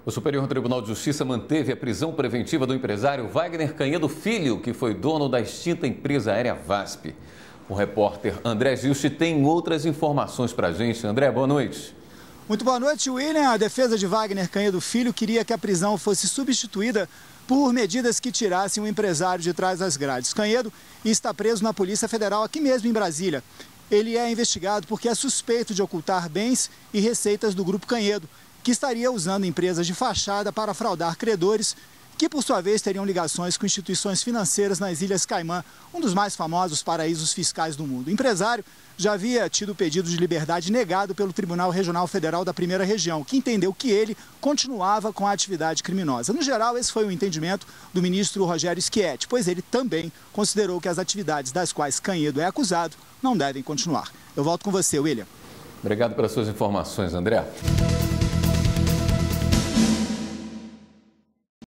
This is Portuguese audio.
O Superior Tribunal de Justiça manteve a prisão preventiva do empresário Wagner Canhedo Filho, que foi dono da extinta empresa aérea VASP. O repórter André Gilch tem outras informações para a gente. André, boa noite. Muito boa noite, William. A defesa de Wagner Canhedo Filho queria que a prisão fosse substituída por medidas que tirassem o empresário de trás das grades. Canhedo está preso na Polícia Federal, aqui mesmo em Brasília. Ele é investigado porque é suspeito de ocultar bens e receitas do Grupo Canhedo, que estaria usando empresas de fachada para fraudar credores, que por sua vez teriam ligações com instituições financeiras nas Ilhas Caimã, um dos mais famosos paraísos fiscais do mundo. O empresário já havia tido o pedido de liberdade negado pelo Tribunal Regional Federal da Primeira Região, que entendeu que ele continuava com a atividade criminosa. No geral, esse foi o entendimento do ministro Rogério Schietti, pois ele também considerou que as atividades das quais Canhedo é acusado não devem continuar. Eu volto com você, William. Obrigado pelas suas informações, André.